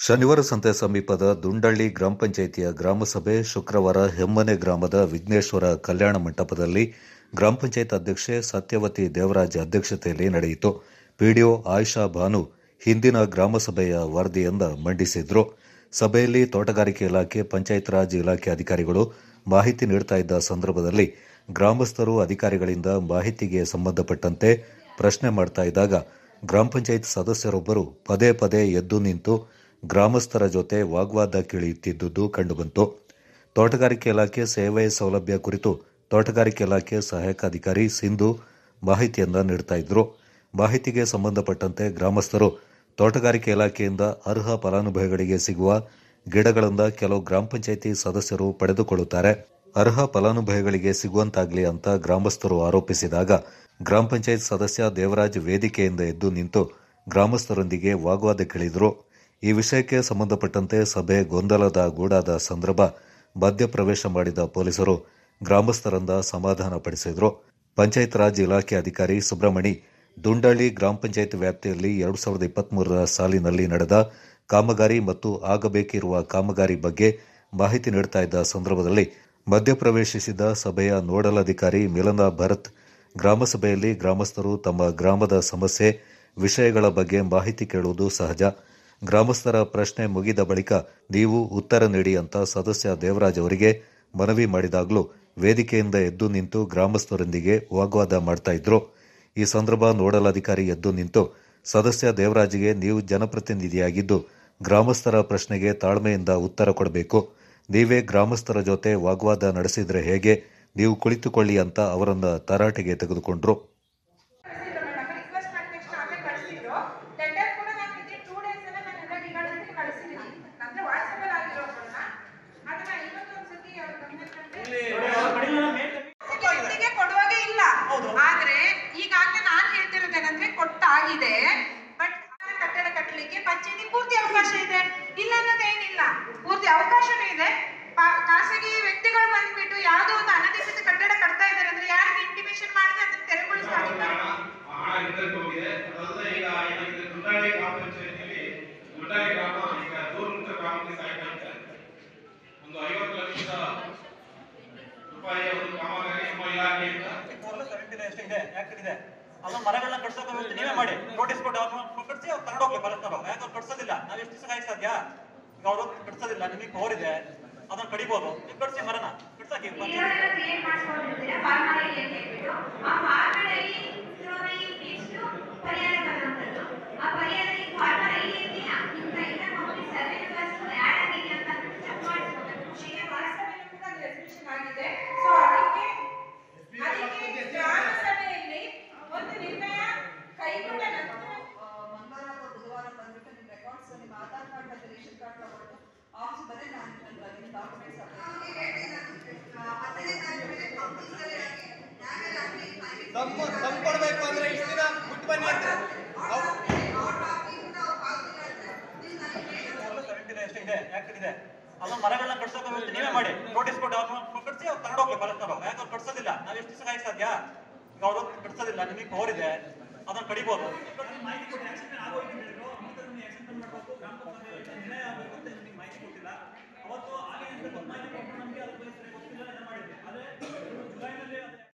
ಶನಿವಾರ ಸಂತೆ ಸಮೀಪದ ದುಂಡಳ್ಳಿ ಗ್ರಾಮ ಪಂಚಾಯಿತಿಯ ಗ್ರಾಮಸಭೆ ಶುಕ್ರವಾರ ಹೆಮ್ಮನೆ ಗ್ರಾಮದ ವಿಘ್ನೇಶ್ವರ ಕಲ್ಯಾಣ ಮಂಟಪದಲ್ಲಿ ಗ್ರಾಮ ಪಂಚಾಯತ್ ಅಧ್ಯಕ್ಷೆ ಸತ್ಯವತಿ ದೇವರಾಜ್ ಅಧ್ಯಕ್ಷತೆಯಲ್ಲಿ ನಡೆಯಿತು. ಪಿಡಿಒ ಆಯಿಷಾ ಬಾನು ಹಿಂದಿನ ಗ್ರಾಮಸಭೆಯ ವರದಿಯನ್ನು ಮಂಡಿಸಿದ್ರು. ಸಭೆಯಲ್ಲಿ ತೋಟಗಾರಿಕೆ ಇಲಾಖೆ, ಪಂಚಾಯತ್ ರಾಜ್ ಇಲಾಖೆ ಅಧಿಕಾರಿಗಳು ಮಾಹಿತಿ ನೀಡುತ್ತಾ ಇದ್ದ ಸಂದರ್ಭದಲ್ಲಿ ಗ್ರಾಮಸ್ಥರು ಅಧಿಕಾರಿಗಳಿಂದ ಮಾಹಿತಿಗೆ ಸಂಬಂಧಪಟ್ಟಂತೆ ಪ್ರಶ್ನೆ ಮಾಡ್ತಾ ಇದ್ದಾಗ ಗ್ರಾಮ ಪಂಚಾಯತ್ ಸದಸ್ಯರೊಬ್ಬರು ಪದೇ ಪದೇ ಎದ್ದು ನಿಂತು ಗ್ರಾಮಸ್ಥರ ಜೊತೆ ವಾಗ್ವಾದಕ್ಕಿಳಿಯುತ್ತಿದ್ದುದು ಕಂಡುಬಂತು. ತೋಟಗಾರಿಕೆ ಇಲಾಖೆ ಸೇವೆ ಸೌಲಭ್ಯ ಕುರಿತು ತೋಟಗಾರಿಕೆ ಇಲಾಖೆ ಸಹಾಯಕ ಅಧಿಕಾರಿ ಸಿಂಧು ಮಾಹಿತಿಯನ್ನ ನೀಡುತ್ತಾ ಇದ್ರು. ಮಾಹಿತಿಗೆ ಸಂಬಂಧಪಟ್ಟಂತೆ ಗ್ರಾಮಸ್ಥರು ತೋಟಗಾರಿಕೆ ಇಲಾಖೆಯಿಂದ ಅರ್ಹ ಫಲಾನುಭವಿಗಳಿಗೆ ಸಿಗುವ ಗಿಡಗಳಿಂದ ಕೆಲವು ಗ್ರಾಮ ಪಂಚಾಯಿತಿ ಸದಸ್ಯರು ಪಡೆದುಕೊಳ್ಳುತ್ತಾರೆ. ಅರ್ಹ ಫಲಾನುಭವಿಗಳಿಗೆ ಸಿಗುವಂತಾಗಲಿ ಅಂತ ಗ್ರಾಮಸ್ಥರು ಆರೋಪಿಸಿದಾಗ ಗ್ರಾಮ ಪಂಚಾಯತ್ ಸದಸ್ಯ ದೇವರಾಜ್ ವೇದಿಕೆಯಿಂದ ಎದ್ದು ನಿಂತು ಗ್ರಾಮಸ್ಥರೊಂದಿಗೆ ವಾಗ್ವಾದಕ್ಕಿಳಿದ್ರು. ಈ ವಿಷಯಕ್ಕೆ ಸಂಬಂಧಪಟ್ಟಂತೆ ಸಭೆ ಗೊಂದಲದ ಗೂಡಾದ ಸಂದರ್ಭ ಮಧ್ಯಪ್ರವೇಶ ಮಾಡಿದ ಪೊಲೀಸರು ಗ್ರಾಮಸ್ಥರಿಂದ ಸಮಾಧಾನ ಪಡಿಸಿದ್ರು. ಪಂಚಾಯತ್ ರಾಜ್ ಇಲಾಖೆ ಅಧಿಕಾರಿ ಸುಬ್ರಹ್ಮಣಿ ದುಂಡಳ್ಳಿ ಗ್ರಾಮ ಪಂಚಾಯತ್ ವ್ಯಾಪ್ತಿಯಲ್ಲಿ 2023ರ ಸಾಲಿನಲ್ಲಿ ನಡೆದ ಕಾಮಗಾರಿ ಮತ್ತು ಆಗಬೇಕಿರುವ ಕಾಮಗಾರಿ ಬಗ್ಗೆ ಮಾಹಿತಿ ನೀಡುತ್ತಾ ಇದ್ದ ಸಂದರ್ಭದಲ್ಲಿ ಮಧ್ಯಪ್ರವೇಶಿಸಿದ ಸಭೆಯ ನೋಡಲ್ ಅಧಿಕಾರಿ ಮಿಲನಾ ಭರತ್ ಗ್ರಾಮಸಭೆಯಲ್ಲಿ ಗ್ರಾಮಸ್ಥರು ತಮ್ಮ ಗ್ರಾಮದ ಸಮಸ್ಯೆ ವಿಷಯಗಳ ಬಗ್ಗೆ ಮಾಹಿತಿ ಕೇಳುವುದು ಸಹಜ. ಗ್ರಾಮಸ್ಥರ ಪ್ರಶ್ನೆ ಮುಗಿದ ಬಳಿಕ ನೀವು ಉತ್ತರ ನೀಡಿ ಅಂತ ಸದಸ್ಯ ದೇವರಾಜ್ ಅವರಿಗೆ ಮನವಿ ಮಾಡಿದಾಗಲೂ ವೇದಿಕೆಯಿಂದ ಎದ್ದು ನಿಂತು ಗ್ರಾಮಸ್ಥರೊಂದಿಗೆ ವಾಗ್ವಾದ ಮಾಡ್ತಾ ಇದ್ರು. ಈ ಸಂದರ್ಭ ನೋಡಲ್ ಅಧಿಕಾರಿ ಎದ್ದು ನಿಂತು ಸದಸ್ಯ ದೇವರಾಜ್ಗೆ ನೀವು ಜನಪ್ರತಿನಿಧಿಯಾಗಿದ್ದು ಗ್ರಾಮಸ್ಥರ ಪ್ರಶ್ನೆಗೆ ತಾಳ್ಮೆಯಿಂದ ಉತ್ತರ ಕೊಡಬೇಕು. ನೀವೇ ಗ್ರಾಮಸ್ಥರ ಜೊತೆ ವಾಗ್ವಾದ ನಡೆಸಿದ್ರೆ ಹೇಗೆ, ನೀವು ಕುಳಿತುಕೊಳ್ಳಿ ಅಂತ ಅವರನ್ನ ತರಾಟೆಗೆ ತೆಗೆದುಕೊಂಡ್ರು. ಆದ್ರೆ ಈಗಾಗಲೇ ನಾನು ಹೇಳ್ತಿರೋದೇನಂದ್ರೆ ಕೊಟ್ಟಾಗಿದೆ. ಬಟ್ ಕಟ್ಟಡ ಕಟ್ಟಲಿಕ್ಕೆ ಪಂಚಾಯತಿ ಪೂರ್ತಿ ಅವಕಾಶ ಇದೆ, ಇಲ್ಲ ಅನ್ನೋದೇನಿಲ್ಲ, ಪೂರ್ತಿ ಅವಕಾಶನೂ ಇದೆ. ಖಾಸಗಿ ವ್ಯಕ್ತಿಗಳು ಬಂದ್ಬಿಟ್ಟು ಯಾವುದೋ ಒಂದು ಅನಧಿಕೃತ ಕಟ್ಟಡ ಕಟ್ತಾ ಇದ್ದಾರೆ ಅಂದ್ರೆ ಯಾರಿಗೆ ಇಂಟಿಮೇಷನ್ ಮಾಡಿದ್ರೆ ಅದನ್ನ ತೆರವುಗೊಳಿಸ್ತಾರೆ. ಅಲ್ಲ ಮರಗಳನ್ನ ಕಟ್ಸೋಕೆ ನೀವೇ ಮಾಡಿ ನೋಟಿಸ್ ಕೊಟ್ಟು ಕಟ್ಸಿ ಅವ್ರು ತಗೊಂಡೋಗ್ಲಿ ಬರಸ್ತಾರೋ. ಯಾಕೆ ಅವ್ರು ಕಟ್ಸೋದಿಲ್ಲ, ನಾವ್ ಎಷ್ಟು ದಿವಸ ಕಾಯಕ್ ಸಾಧ್ಯ? ಈಗ ಅವ್ರು ಕಟ್ಸೋದಿಲ್ಲ, ನಿಮಗೆ ಪವರ್ ಇದೆ, ಅದನ್ನ ಕಡಿಬಹುದು. ನೀವು ಕಟ್ಸಿ ಮರನ ಕಟ್ಸಾಕಿ. ಕೊಡ್ಬೇಕು ಅಂದ್ರೆ ಇಷ್ಟು ದಿನ ಬಿಟ್ಟು ಬನ್ನಿ ಅಂತ ಅಲ್ಲ ಮರಗಳನ್ನ ಕಟ್ಸೋಕೆ ನೀವೇ ಮಾಡಿ ನೋಟಿಸ್ ಕೊಟ್ಟು ಕಟ್ಸಿ ಅವ್ರು ತಗೊಂಡೋಗ್ಲಿ ಬರಸ್ತಾರೋ. ಯಾಕೆ ಅವ್ರು ಕಟ್ಸೋದಿಲ್ಲ, ನಾವ್ ಎಷ್ಟು ದಿವಸ ಕಾಯಕ್ ಸಾಧ್ಯ? ಈಗ ಅವ್ರು ಕಟ್ಸೋದಿಲ್ಲ, ನಿಮಗೆ ಪವರ್ ಇದೆ, ಅದನ್ನ ಕಡಿಬಹುದು. ಮಾಹಿತಿ ಕೊಟ್ಟು ಮಾಹಿತಿ ಕೊಟ್ಟಿಲ್ಲ ಅವತ್ತು ಹಾಗೆ ನಮಗೆ ಅದ್ರ ಬಗ್ಗೆ ನಮಗೆ ಅದ್ರ ಬಗ್ಗೆ ಗೊತ್ತಿಲ್ಲ ಮಾಡಿದ್ವಿ. ಅದೇ ಜುಲೈನಲ್ಲಿ